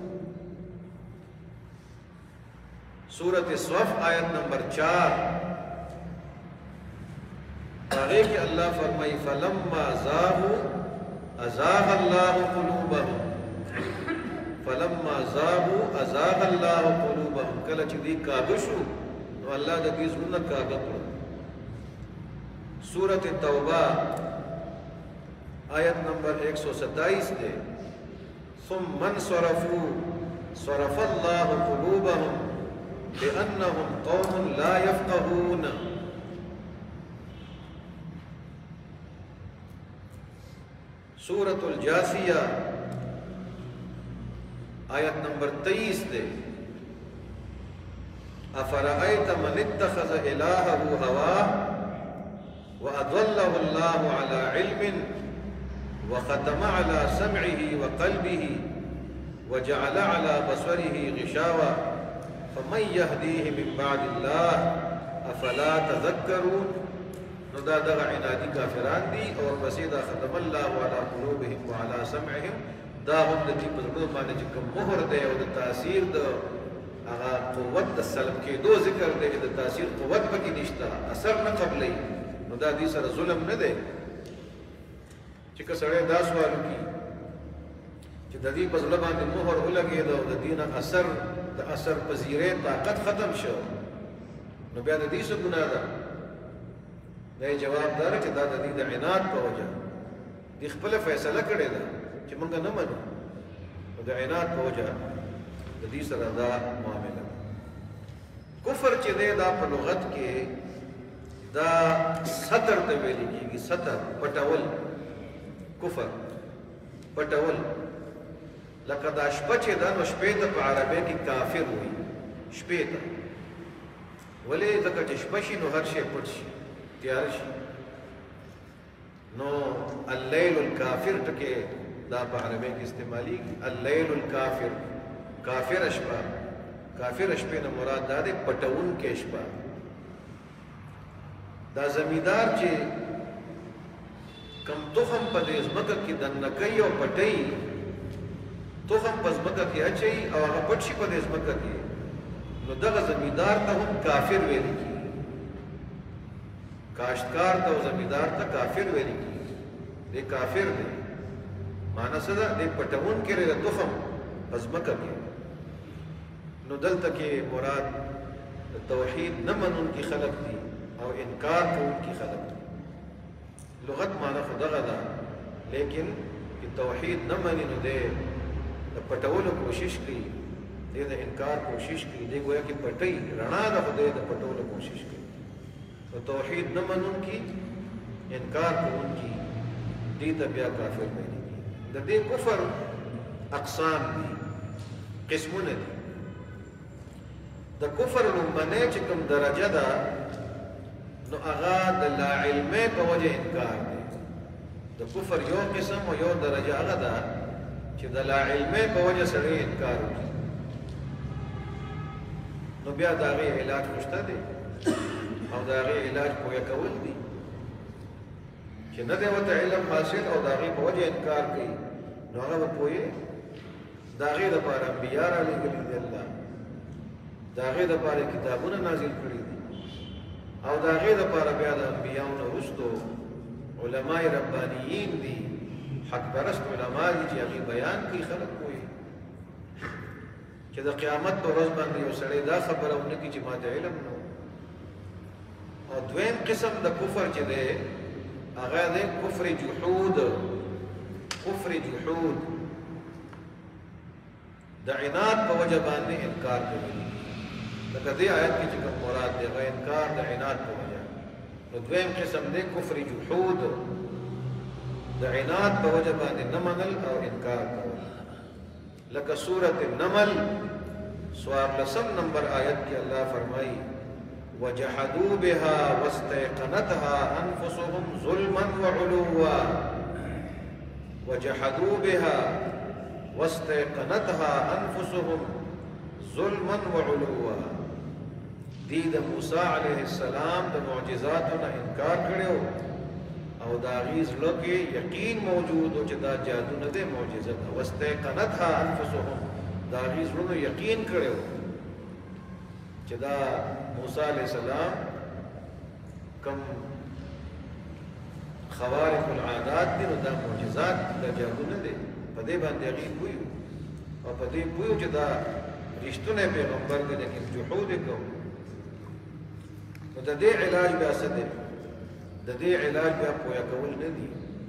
سورۃ الصف آیت نمبر چار هغه کې الله فرمایي فلما زاغوا ازاغ الله قلوبهم فلما زاغوا ازاغ الله قلوبهم کله چې دې کاږه شو نو الله د دې زړه کاږه کړ. سورۃ التوبه آیت نمبر ایک سو ستائیس دے ثم انصرفوا صرف الله قلوبهم بأنهم قوم لا يفقهون. سورۃ الجاثیہ آیت نمبر تیئیس دے افرأيت من اتخذ إلهه هواه وأضله الله على علم وختم على سمعه وقلبه وجعل على بصره غشاوة فمن يهديه من بعد الله أفلا تذكرون. نو دا دغه عنادي کافران دي او ورپسې دا ختم الله على قلوبهم وعلى سمعهم دا هم د دې په زړه باندې چې کوم مهر دی او د تاثیر د هغه قوت د سلب کېدو ذکر دی چې د تاثیر قوت پکې نشته اثر نه قبلې نو دا دې سره ظلم نه دی چې که سړی دا سوال وکړي چې د دې په زړه باندې مهر ولګېد او د دې نه اثر د اثر پذیرۍ طاقت ختم شو نو بیا د دې څه ګناه ده؟ دا جواب دار چې دا د دې د عناد په وجه دې خپله فیصله کړې ده چې موږ نه منو نو د عناد په وجه د دې سره دا معامله. کفر چې دی دا په لغت کې دا ستر ته ویل کېږي ستر پټول کفر پټول لکه دا شپه چې دا نو شپې ته په عربی کې کافر وي شپې ته ولې ځکه چې شپه شي نو هر شی پټ شي تیار شي نو اللیل الکافر ټکې دا په عربی کې استعمالیږي اللیل الکافر کافر شپه کافر شپې نه مراد دا دی پټون کې شپه. دا زمیدار چې کم تخم په دې ځمکه کې دننه کوي او پټوي تخم په ځمکه کې اچوي او هغه پټ شي په دې ځمکه کې نو دغه زمیدار ته هم کافر ویل کېږي. کاشتکار ته او زمیدار ته کافر ویل کېږي دی کافر دی معنی څه ده دی پټون کې لري تخم په ځمکه کې نو دلته کې مراد توحید نه منونکي خلق دي او انکار کوونکي خلق دي. لغت معنی خو دغه ده لیکن چې توحید نه مني نو دی د پټولو کوشش کوي دی د انکار کوشش کوي دی ګویا کې پټي رڼا ده خو دی د پټولو کوشش کوي. نو توحید نه منونکي انکار کوونکي دې ته بیا کافر ویل کېږي. د دې کفر اقسام دي قسمونه دي. د کفر لومبنۍ چې کوم درجه ده نو هغه د لا علمۍ په وجه انکار دی. د کفر یو قسم او یو درجه هغه ده چې د لا علمۍ په وجه سړی انکار وکړي نو بیا د هغې علاج خو شته دی او د هغې علاج پویه کول دي چې نه دی ورته علم حاصل او د هغې په وجه انکار کوي نو هغه به پوهې د هغې دپاره انبیا رالېږلي دي الله د هغې دپاره کتابونه نازل کړي دي او د هغې دپاره بیا د انبیاو نه وروستو علماء ربانیین دي حق پرست علما دي چې هغې بیان کوي خلک پوهې چې د قیامت په ورځ باندې یو سړی دا خبره ونه کړي چې ما ته علم نه او دویم قسم د کفر چې دی هغه دی کفر جحود کفر جحود د عناد په وجه باندې انکار کوي. لکه دې آیت کې چې کوم مراد دی هغه انکار د عناد په وجه. نو دویم قسم دی کفر جحود، د عناد په وجه باندې نه منل او انکار کول. لکه سورة النمل څوارلسم نمبر آیت کې الله فرمایي وجحدوا بها واستيقنتها انفسهم ظلما وعلوا. وجحدوا بها واستيقنتها انفسهم ظلما وعلوا. دی د موسی علیه السلام د معجزاتو نه انکار کړو او دا غیز لکه یقین موجود او چې دا جادو نه دی معجزه ده. واستيقنتها انفسهم دا غیز لونو یقین کړو چې دا موسی علیہ السلام کم خوارق العادات دي نو دا معجزات دا جادو نه دي. په دې باندې هغوی پوه او په دې پوه چې دا رښتونی پیغمبر دی لیکن جحود یې کوو. نو د دې علاج بیا څه دی؟ د دې علاج بیا پوهه کول نه دي.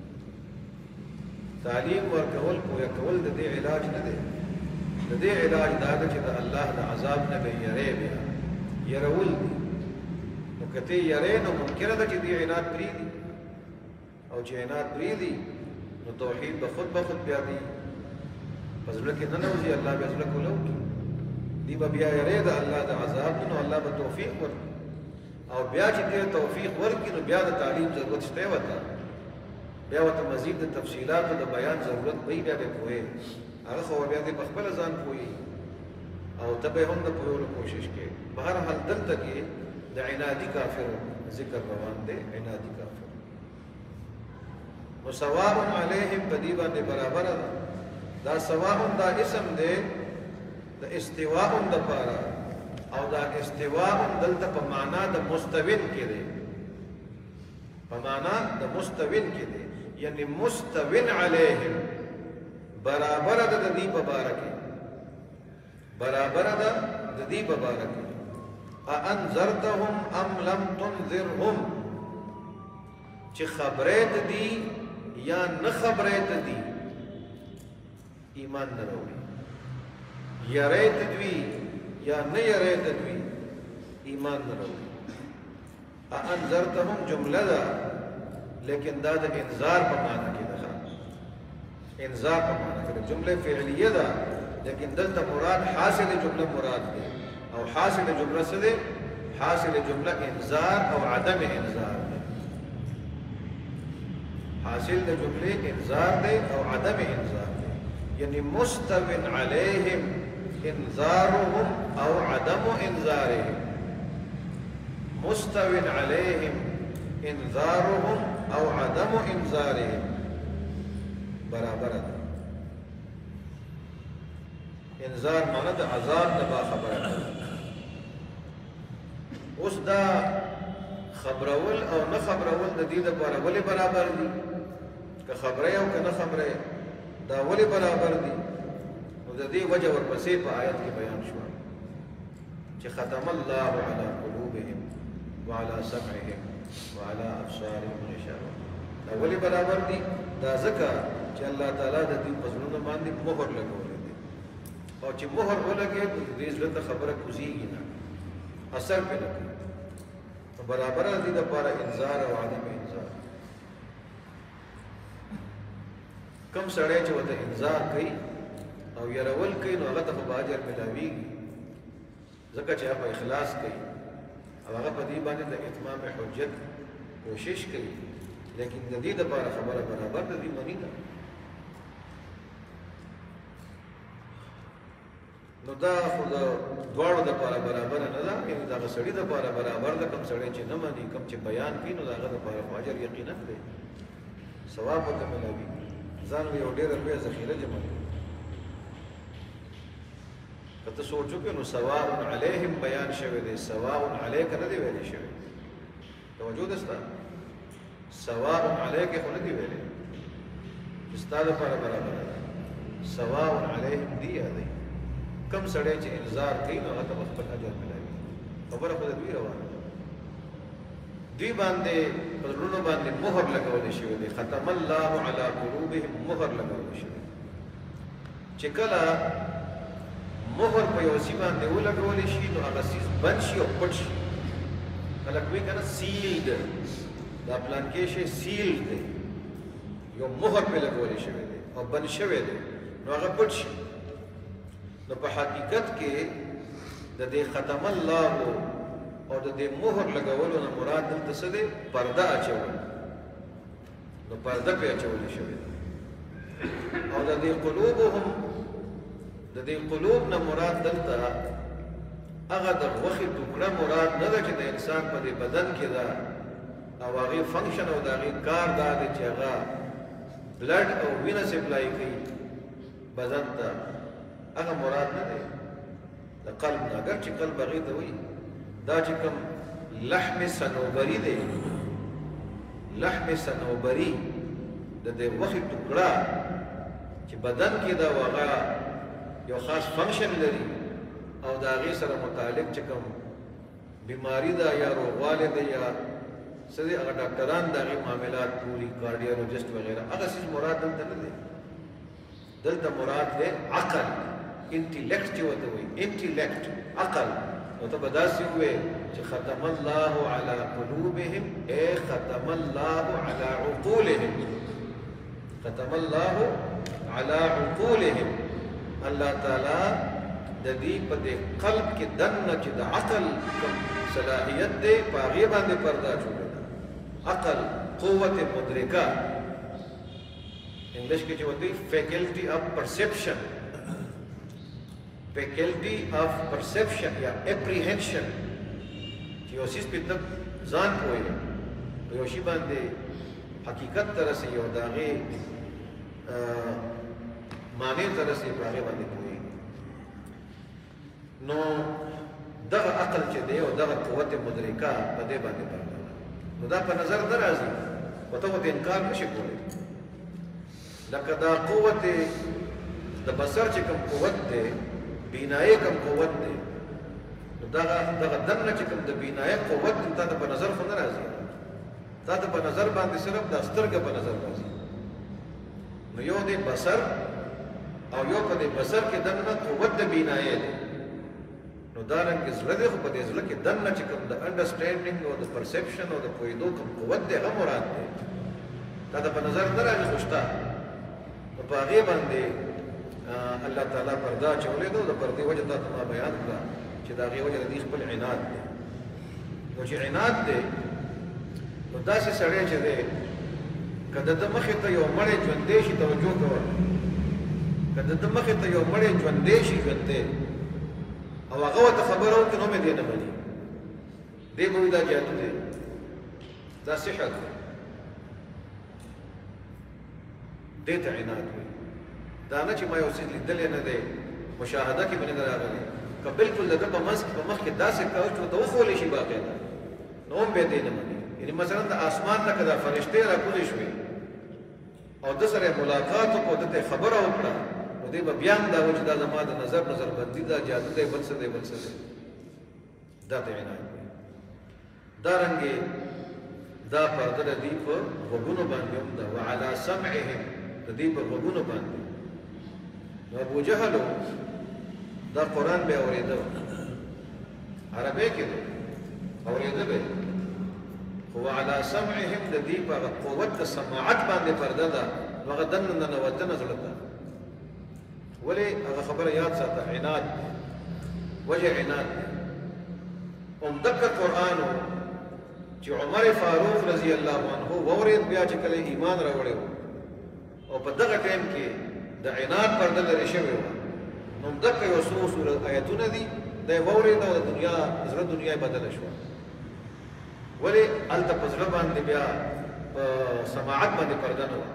تعلیم ورکول پوهه کول د دې علاج نه دی. د دې علاج دا ده چې د الله د عذاب نه به یری بیا يرول دي. نو کته یری نو ممکنه ده چې دې عناد پرېږدي او چې عناد پرېږدي نو توحید به خود به خود بیا دی په زړه کې نه نوځي. الله بیا زړه کولی وکړي دی به بیا یری د الله د عذاب نو الله به توفیق ورکړي او بیا چې دې توفیق ورکړي نو بیا د تعلیم ضرورت شته ورته بیا ورته مزید د تفصیلاتو د بیان ضرورت وي. بیا به پوهې هغه خو بیا دې په خپله ځان پوهي او ته به هم د پوهولو کوشش کوې. بهرحال دلته کې د عنادي کافر ذکر روان دی. عنادي کافر نو سواء علیهم په دې باندې برابره ده. دا سواء دا اسم دی د استواء دپاره او دا استواء دلته په معنا د مستوین کې دی. په معنا د مستوین کې دی یعنی مستوین علیهم برابر ده د دې په باره کې. برابر ده د دې په باره کې. اانذرتهم ام لم تنذرهم چې خبرې ته دي یا نه خبرې ته دي ایمان نه راوړي. یری ته دوي یا نه یری ته دوي ایمان نه راوړي. اانذرتهم جمله ده لیکن دا د انذار په معنا کې ده. انذار په معنا کې جمله فعلیه ده لیکن دلته مراد حاصل جمله مراد ده. او حاصل جمله څه ده؟ حاصل جمله انذار او عدم انذار ده. حاصل د جمله انذار ده او عدم انذار ده. یعنی مستو علیهم انذارهم او عدم انذارهم. مستو علیهم انذارهم او عدم انذارهم برابر ده. انذار معنی د عذاب نه با خبره ده. اوس دا خبرول او نه خبرول د دې لپاره ولې برابر دي؟ که خبره او که نه خبره دا ولې برابر دي؟ نو د دې وجه ورپسې په آیت کې بیان شو چې ختم الله علی قلوبهم وعلى سمعهم وعلى ابصارهم غشاوه. دا ولې برابر دي؟ دا ځکه چې الله تعالی د دې په زړونو باندې مهر لګولی دی او چې مهر ولګي نو د دې زړه ته خبره کوزېږي نه، اثر پرې نه کوي. نو برابر دي دپاره انذار او عدم انذار. کم سړی چې ورته انذار کوي او یرول کوي نو هغه ته خو به اجر ملاویږي ځکه چې هغه په اخلاص کوي او هغه په دې باندې د اتمام حجت کوشش کوي. لیکن د دې دپاره خبره برابر د دې مني ده. نو دا خو د دواړو دپاره برابر نه ده. یعنې د هغه سړي دپاره برابر ده کوم سړی چې نه مني، کوم چې بیان کوي نو د هغه دپاره خو اجر یقینا دی، ثواب ورته ملاویږي. ځان به یو ډېره لویه ذخیره جمع کړي. که ته سوچ وکړې نو سواء علیهم بیان شوی دی، سواء علیک نه دی ویلی شوی. توجه ده ستا؟ سواء علیک خو نه دی ویلی چې ستا دپاره برابر ده. سواء علیهم دی یادوي کم سړی چې انذار کوي نو هغه ته به خپل اجر ملاوي. خبره خو د دوی روانه ده. دوی باندې په زړونو باندې مهر لګولی شوی دی. ختم الله علی قلوبهم مهر لګولی شوی چې کله مهر په یو شي باندې ولګولی شي نو هغه څیز بند شي او پټ شي. خلک وایي که نه سیلډ، دا پلانکې شی سیلډ دی، یو مهر پرې لګولی شوی دی او بند شوی دی نو هغه پټ شي. نو په حقیقت کې د دې ختم الله او د دې مهر لګولو نه مراد دلته څه دی؟ پرده اچول. نو پرده پرې اچولی شوې ده. او د دې قلوبهم د دې قلوب نه مراد دلته هغه د غوښې ټوکړه مراد نه ده چې د انسان په دې بدن کې ده او هغې فنکشن او د هغې کار دا دی چې هغه بلډ او وینه سپلای کوي بدن ته، هغه مراد نه دی د قلب نه. اگر چې قلب هغې ته وایي دا چې کوم لحم صنوبري دی، لحم صنوبري د دې غوښې ټوکړه چې بدن کې دا هغه یو خاص فنکشن لري او د هغې سره متعلق چې کوم بیماري ده یا روغوالی ده یا څه دی، هغه ډاکټران د هغې معاملات پوري، کارډیالوجسټ وغیره، هغه څیز مراد دلته نه دی. دلته مراد دی عقل، انټیلیکټ چې ورته وایي، انټیلیکټ، عقل. نو ته به داسې ووایې چې ختم الله علی قلوبهم ای ختم الله علی عقولهم، ختم الله علی عقولهم. الله تعالی د دې په دې قلب کې دننه چې د عقل کوم صلاحیت دی په هغې باندې پرده اچولې ده. عقل، قوت مدرکه، انګلیش کې چې ورته وایي faculty of perception, faculty of perception یا اپریهنشن، چې یو څیز پې ته ځان پوهېږي، په یو شي باندې حقیقت ته رسېږي او د هغې معنی ته رسېږي، په هغې باندې پوهېږي. نو دغه عقل چې دی او دغه قوت مدرکه په دې باندې پرده ده. نو دا په نظر نه راځي، خو ته ورته انکار نه شي کولی. لکه دا قوت د بصر چې کوم قوت دی، بینایي کوم قوت دی، نو دغه دغه دننه چې کوم د بینایي قوت دی، تا ته په نظر خو نه راځي، تا ته په نظر باندې صرف دا سترګه په نظر راځي. نو یو دی بصر او یو په دې بصر کې دننه قوت د بینایي دی. نو دارنګې زړه دی، خو په دې زړه کې دننه چې کوم د انډرسټینډینګ او د پرسپشن او د پوهېدو کوم قوت دی، هغه مراد دی. تا ته په نظر نه راځي، خو شته. نو په هغې باندې الله تعالی پرده اچولې ده. د پردې وجه تا ته ما بیان کړه چې د هغې وجه د دې خپل عناد دی. نو چې عناد دی، نو داسې سړی چې دی که د ده مخې ته یو مړی ژوندی شي، توجه کوه، که د ده مخې ته یو مړی ژوندی شي ژوندی او هغه ورته خبره وکړي نو مې دې نه مني، دې به وایي دا جادو دی، دا سحر دی، دې ته عناد وایي. دا نه چې ما یو څیز لیدلی نه دی، مشاهده کې مې نه راغلی، که بلکل د ده په منځ په مخ کې داسې کار چې ورته وښولی شي باقاعده، نو هم به دې نه مني. یعنې مثلا د اسمان نه که دا فرشتې راکوزې شوې او ده سره یې ملاقات وکړو، ده ته یې خبره وکړه، نو دی به بیا هم دا وایي چې دا زما د نظر نظر بندي ده، جادو دی، بل څه دی بل څه دی. دا ته عنایت دی. دارنګې دا پرده د دوی په غوږونو باندې هم ده، وعلى سمعهم، د دوی په غوږونو باندې. نو ابو جهلو دا قرآن به اورېده، عربۍ کې دی، اورېده به، خو وعلى سمعهم د دوی په هغه قوت د سماعت باندې پرده ده، نو هغه دننه ننوتنه زړه ته. ولې هغه خبره یاد ساته، عناد، وجه عناد. همدغه قرآن و چې عمر فاروق رضی الله عنه واورېد، بیا چې کله ایمان راوړی و او په دغه ټایم کې د عناد پرده لرې شوې وه، نو همدغه یو څو سورت آیتونه دي، دا یې واورېد او د دنیا زړه دنیا یې بدله شوه. ولې هلته په زړه باندې بیا په سماعت باندې پرده نه وه،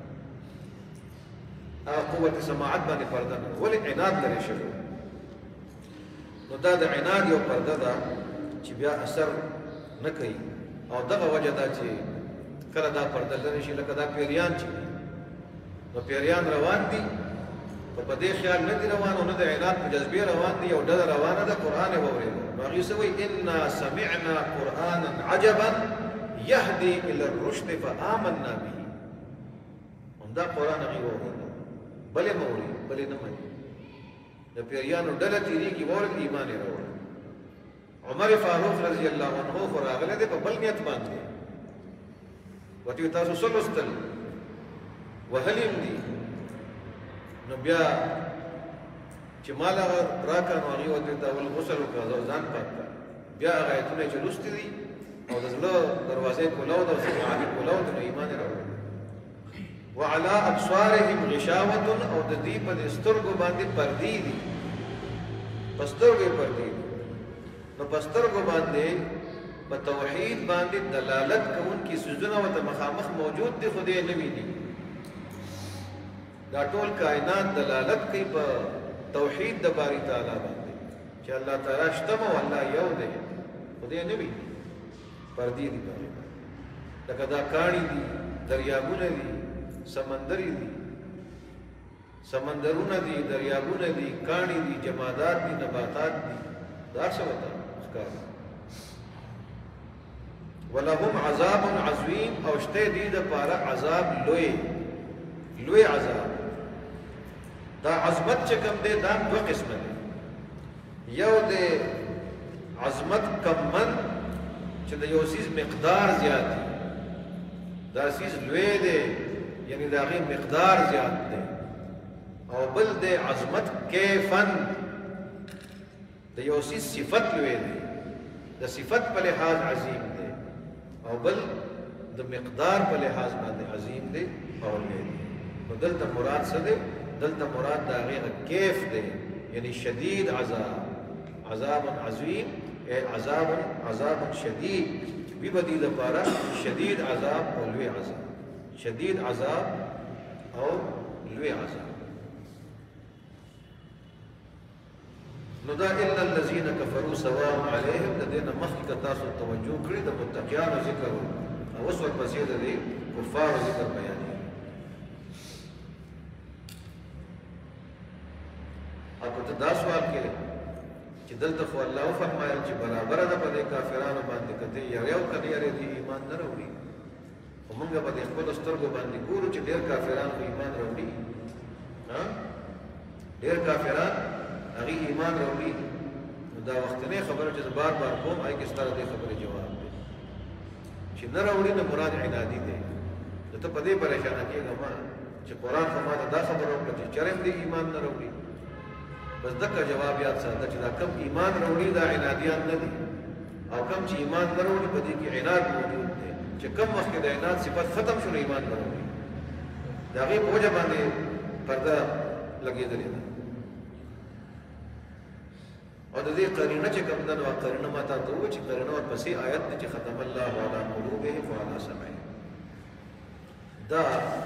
قوت سماعت باندې پرده نه، ولې عناد لرې شوی. نو دا د عناد یو پرده ده چې بیا اثر نه کوي، او دغه وجه ده چې کله دا پرده لرې شي، لکه دا پیریان چې دي، نو پیریان روان دي، خو په دې خیال نه دي روان او نه د عناد په جذبې روان دي، یو ډله روانه ده، قرآن یې واورېده، نو هغې څه وایي، انا سمعنا قرآنا عجبا يهدي الى الرشد فآمنا به. دا قرآن هغه وایي بلې موري بلې نه مانی د پیریانو ډله تیریږي ورته ایمان یې راوړ. عمر فاروق رضی الله عنه خو راغله د په بل نیت باندې وتی تاسو سلوستل وهلیم دي نو بیا چې مال راکا نو هغه وته دا ول غسل وکړه ځان پاک بیا هغه ایتونه چې لوستي دي او د زړه دروازې کولاو د سماعي کولاو د ایمان راوړ. وعلى ابصارهم غشاوه او د دې په سترګو باندې پردي دي پسترګو پردي دي نو پسترګو باندې په توحید باندې دلالت کوونکي سوزونه او د مخامخ موجود دي خو دې نه ویني. دا ټول کائنات دلالت کوي په توحید د باری تعالی باندې چې الله تعالی شته او الله یو دی خو دې نه ویني پردي دي لکه دا کاڼي دي دریابونه دي سمندری دي سمندرونه دي دریابونه دي کاڼي دي جمادات دي نباتات دي دا څه وته ښکار. ولهم عذاب عظیم او شته دي د پاره عذاب لوی لوی عذاب. دا عظمت چې کوم دی دا دوه قسمه دي. یو د عظمت کمن چې د یو سیز مقدار زیات دی دا سیز لوی دی یعنی دا غي مقدار زیات دی. او بل د عظمت کیفن د یو سیز صفت لوی دی د صفت په لحاظ عظیم دی او بل د مقدار په لحاظ باندې عظیم دی او لوی دی. نو دلته مراد څه دی؟ دلته مراد دا غي کیف دی یعنی شدید عذاب عذاب عظیم اے عذاب عذاب شدید وی بدی د پاره شدید عذاب او لوی عذاب شدید عذاب او لوی عذاب. نو دا الا الذين كفروا سواء عليهم لدينا مخک تاسو توجه کړی د متقیانو ذکر او اوس ورپسې د کفار ذکر بیان. اګه ته دا سوال کړي چې دلته خو الله فرمایل چې برابر ده په دې کافرانو باندې کته یو یو کړي یې دې ایمان نه وروړي. ومنګه په دې خپل سترګو باندې ګورو چې ډېر کافرانو ایمان وروړي. ها ډېر کافران هغه ایمان وروړي. دا وخت نه خبره چې بار بار کوم آی کې ستاره دې خبره جواب دی چې نه وروړي نه مراد عنادي دی. ته په دې پریشان کېږه ما چې قرآن خو ما دا خبره وکړه چې چرېم دې ایمان نه وروړي. بس دغه جواب یاد ساته چې دا کم ایمان وروړي دا عنادیان نه دي او کم چې ایمان نه وروړي په دې کې عناد موجود دی چې کم وخت د عناد صفت ختم شو ایمان نه وروړي. دا غي په وجه باندې پرده لګېدلې ده او د دې قرینه چې کوم ده نو قرینه ماته ته و چې قرینه ورپسې آیت چې ختم الله علی قلوبهم وعلى سمعهم. دا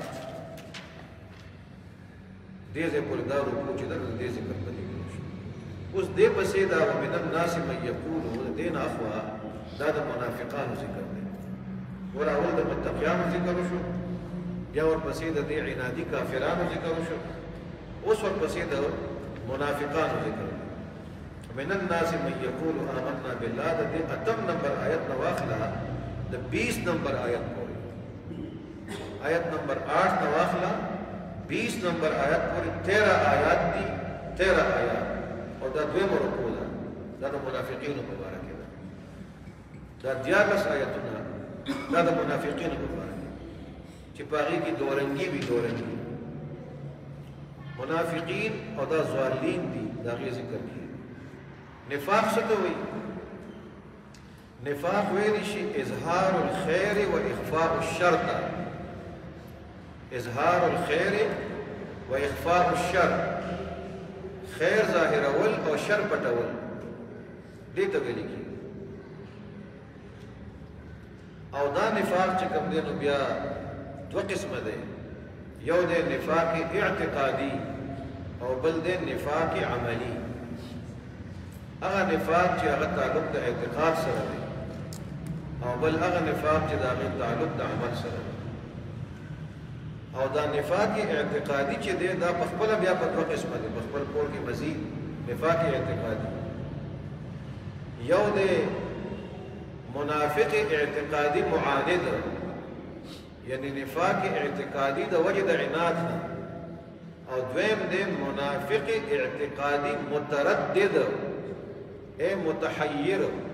دې ځای پورې دا رکوع چې دا دې ذکر پدې شو. اوس دې پسې دا ومن الناس من یقول دین اخوا دا د منافقانو ذکر دی. ور اول د متقیانو ذکر شو بیا ورپسې د دې عنادي کافرانو ذکر شو اوس ورپسې د منافقانو ذکر دی. من الناس من يقول آمنا بالله د دې اتم نمبر آیت نو واخلا د بیس نمبر آیت پورې آیت نمبر آٹھ نو واخلا بیس نمبر آیت پورې تیرہ آیات دي تیرہ آیات او دا دوی مرکو ده دا د منافقینو مبارک ده. دا دیارلس آیتونه دا د منافقینو مبارک چې په هغې کې دورنګي وي دورنګي منافقین او دا ضالین دي د هغې ذکر کړي. نفاق څه ته وایي؟ نفاق ویلی شي اظهار الخیر و اخفاء الشر ته. اظهار الخیر و اخفاء الشر خیر ظاهرول او شر پټول دې ته ویل کېږي. او دا نفاق چې کوم دی نو بیا دوه قسمه دی. یو دی نفاق اعتقادي او بل دی نفاق عملی. هغه نفاق چې هغه تعلق د اعتقاد سره دی او بل هغه نفاق چې د هغه تعلق د عمل سره دی. او دا نفاق اعتقادي چې دی دا په خپل بیا په دوه قسمه دی. په خپل کور کې مزید نفاق اعتقادي یو دی منافق اعتقادي معاند یعنی نفاق اعتقادي د وجد عناد نه، او دویم دی منافق اعتقادي متردد اے متحیر